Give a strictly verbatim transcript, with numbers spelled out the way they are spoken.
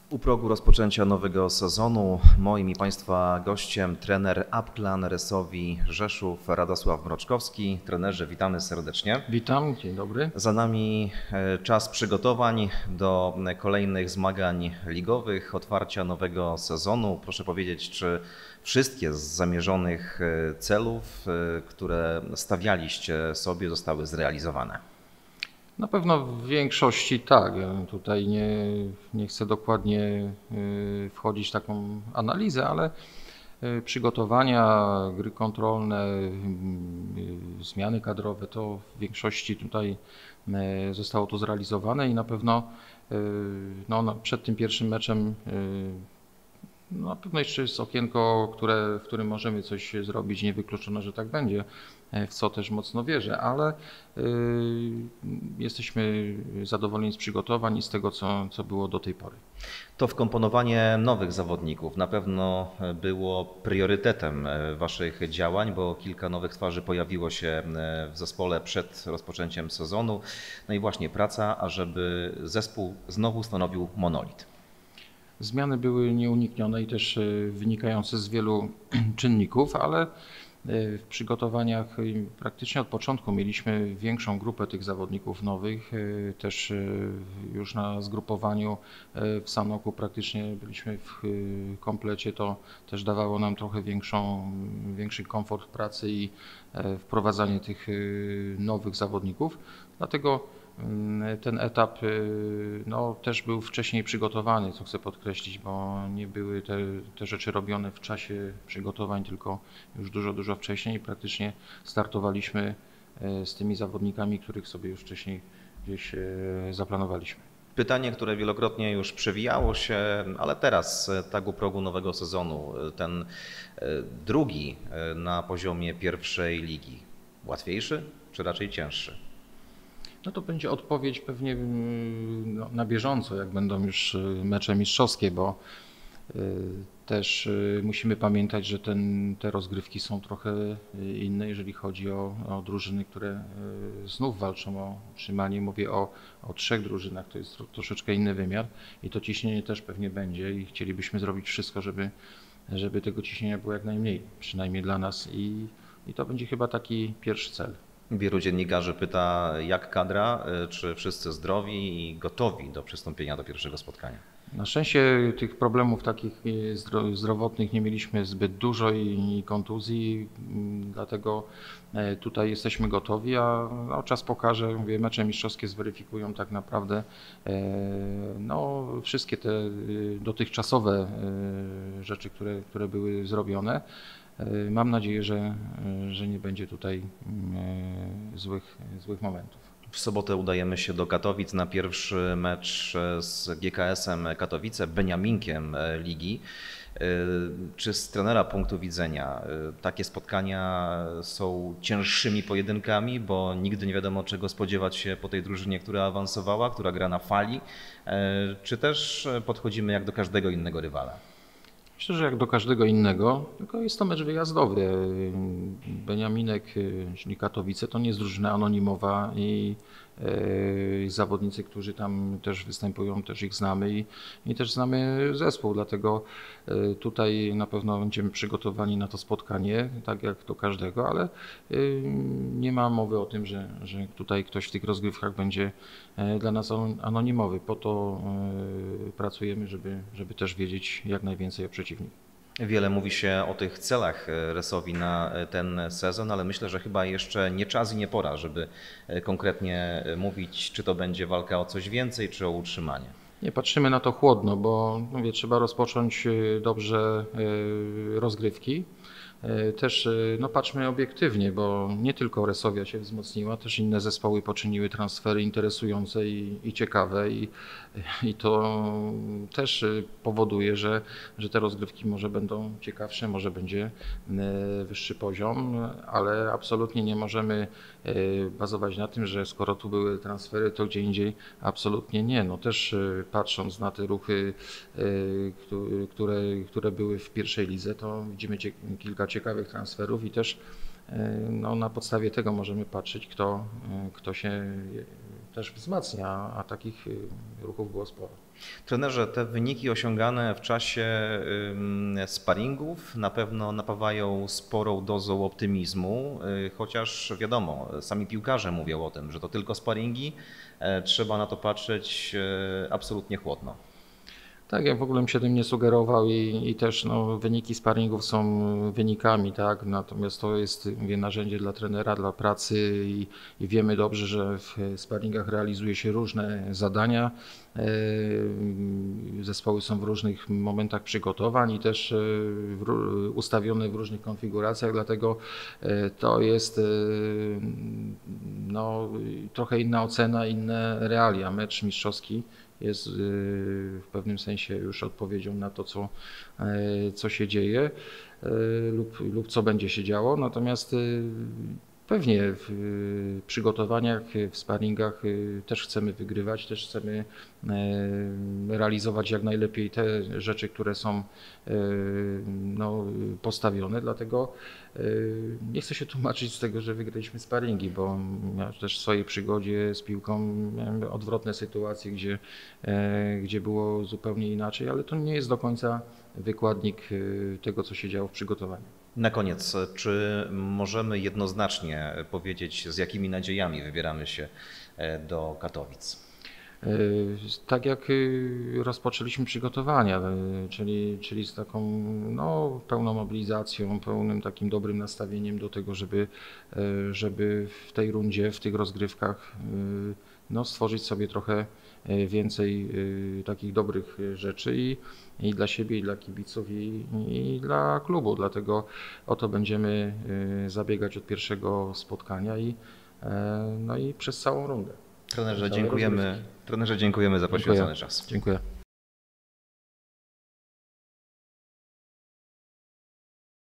U progu rozpoczęcia nowego sezonu moim i Państwa gościem trener Appklan Resowi Rzeszów Radosław Mroczkowski. Trenerze, witamy serdecznie. Witam, dzień dobry. Za nami czas przygotowań do kolejnych zmagań ligowych, otwarcia nowego sezonu. Proszę powiedzieć, czy wszystkie z zamierzonych celów, które stawialiście sobie, zostały zrealizowane? Na pewno w większości tak. Ja tutaj nie, nie chcę dokładnie wchodzić w taką analizę, ale przygotowania, gry kontrolne, zmiany kadrowe, to w większości tutaj zostało to zrealizowane i na pewno no, przed tym pierwszym meczem no, na pewno jeszcze jest okienko, które, w którym możemy coś zrobić, niewykluczone, że tak będzie, w co też mocno wierzę, ale y, jesteśmy zadowoleni z przygotowań i z tego, co, co było do tej pory. To wkomponowanie nowych zawodników na pewno było priorytetem Waszych działań, bo kilka nowych twarzy pojawiło się w zespole przed rozpoczęciem sezonu. No i właśnie praca, ażeby zespół znowu stanowił monolit. Zmiany były nieuniknione i też wynikające z wielu czynników, ale w przygotowaniach praktycznie od początku mieliśmy większą grupę tych zawodników nowych. Też już na zgrupowaniu w Sanoku praktycznie byliśmy w komplecie. To też dawało nam trochę większą, większy komfort pracy i wprowadzanie tych nowych zawodników. Dlatego ten etap no, też był wcześniej przygotowany, co chcę podkreślić, bo nie były te, te rzeczy robione w czasie przygotowań, tylko już dużo, dużo wcześniej. Praktycznie startowaliśmy z tymi zawodnikami, których sobie już wcześniej gdzieś zaplanowaliśmy. Pytanie, które wielokrotnie już przewijało się, ale teraz tak u progu nowego sezonu, ten drugi na poziomie pierwszej ligi, łatwiejszy czy raczej cięższy? No to będzie odpowiedź pewnie no, na bieżąco, jak będą już mecze mistrzowskie, bo y, też y, musimy pamiętać, że ten, te rozgrywki są trochę inne, jeżeli chodzi o, o drużyny, które y, znów walczą o utrzymanie. Mówię o, o trzech drużynach, to jest troszeczkę inny wymiar i to ciśnienie też pewnie będzie i chcielibyśmy zrobić wszystko, żeby, żeby tego ciśnienia było jak najmniej, przynajmniej dla nas i, i to będzie chyba taki pierwszy cel. Wielu dziennikarzy pyta, jak kadra, czy wszyscy zdrowi i gotowi do przystąpienia do pierwszego spotkania? Na szczęście tych problemów takich zdrowotnych nie mieliśmy zbyt dużo i kontuzji, dlatego tutaj jesteśmy gotowi, a no, czas pokaże, mówię, mecze mistrzowskie zweryfikują tak naprawdę no, wszystkie te dotychczasowe rzeczy, które, które były zrobione. Mam nadzieję, że, że nie będzie tutaj złych, złych momentów. W sobotę udajemy się do Katowic na pierwszy mecz z G K S-em Katowice, Beniaminkiem ligi. Czy z trenera punktu widzenia takie spotkania są cięższymi pojedynkami, bo nigdy nie wiadomo, czego spodziewać się po tej drużynie, która awansowała, która gra na fali, czy też podchodzimy jak do każdego innego rywala? Myślę, że jak do każdego innego, tylko jest to mecz wyjazdowy. Beniaminek, czyli Katowice, to nie jest drużyna anonimowa i e, zawodnicy, którzy tam też występują, też ich znamy i, i też znamy zespół, dlatego e, tutaj na pewno będziemy przygotowani na to spotkanie, tak jak do każdego, ale e, nie ma mowy o tym, że, że tutaj ktoś w tych rozgrywkach będzie e, dla nas anonimowy. Po to e, pracujemy, żeby, żeby też wiedzieć jak najwięcej o przeciwniku. Wiele mówi się o tych celach Resowi na ten sezon, ale myślę, że chyba jeszcze nie czas i nie pora, żeby konkretnie mówić, czy to będzie walka o coś więcej, czy o utrzymanie. Nie patrzymy na to chłodno, bo mówię, trzeba rozpocząć dobrze rozgrywki. Też no, patrzmy obiektywnie, bo nie tylko Resovia się wzmocniła, też inne zespoły poczyniły transfery interesujące i, i ciekawe i, i to też powoduje, że, że te rozgrywki może będą ciekawsze, może będzie wyższy poziom, ale absolutnie nie możemy bazować na tym, że skoro tu były transfery, to gdzie indziej absolutnie nie. No też patrząc na te ruchy, które, które były w pierwszej lidze, to widzimy kilka ciekawych transferów i też no, na podstawie tego możemy patrzeć, kto, kto się też wzmacnia, a takich ruchów było sporo. Trenerze, te wyniki osiągane w czasie sparingów na pewno napawają sporą dozą optymizmu, chociaż wiadomo, sami piłkarze mówią o tym, że to tylko sparingi, trzeba na to patrzeć absolutnie chłodno. Tak, ja w ogóle bym się tym nie sugerował i, i też no, wyniki sparingów są wynikami, tak? Natomiast to jest, mówię, narzędzie dla trenera, dla pracy i, i wiemy dobrze, że w sparingach realizuje się różne zadania. Zespoły są w różnych momentach przygotowań i też w, ustawione w różnych konfiguracjach, dlatego to jest no, trochę inna ocena, inne realia. Mecz mistrzowski jest w pewnym sensie już odpowiedzią na to, co, co się dzieje lub, lub co będzie się działo. Natomiast pewnie w przygotowaniach, w sparingach też chcemy wygrywać, też chcemy realizować jak najlepiej te rzeczy, które są no, postawione, dlatego nie chcę się tłumaczyć z tego, że wygraliśmy sparingi, bo ja też w swojej przygodzie z piłką miałem odwrotne sytuacje, gdzie, gdzie było zupełnie inaczej, ale to nie jest do końca wykładnik tego, co się działo w przygotowaniu. Na koniec, czy możemy jednoznacznie powiedzieć, z jakimi nadziejami wybieramy się do Katowic? Tak jak rozpoczęliśmy przygotowania, czyli, czyli z taką no, pełną mobilizacją, pełnym takim dobrym nastawieniem do tego, żeby, żeby w tej rundzie, w tych rozgrywkach no, stworzyć sobie trochę więcej takich dobrych rzeczy i, i dla siebie, i dla kibiców, i, i dla klubu. Dlatego o to będziemy zabiegać od pierwszego spotkania i, no i przez całą rundę. Trenerze, dziękujemy, trenerze, dziękujemy za poświęcony Dziękuję. czas. Dziękuję.